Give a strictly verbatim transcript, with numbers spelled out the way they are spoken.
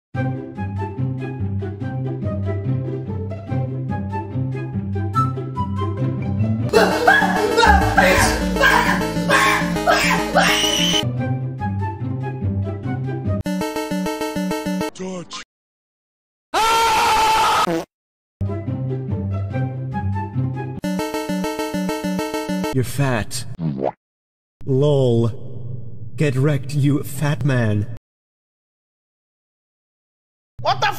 Touch. You're fat. Lol. Get wrecked, you fat man. What the f-